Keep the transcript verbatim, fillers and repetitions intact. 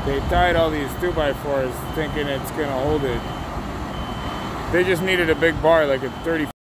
They tied all these two by fours thinking it's gonna hold it. They just needed a big bar, like a thirty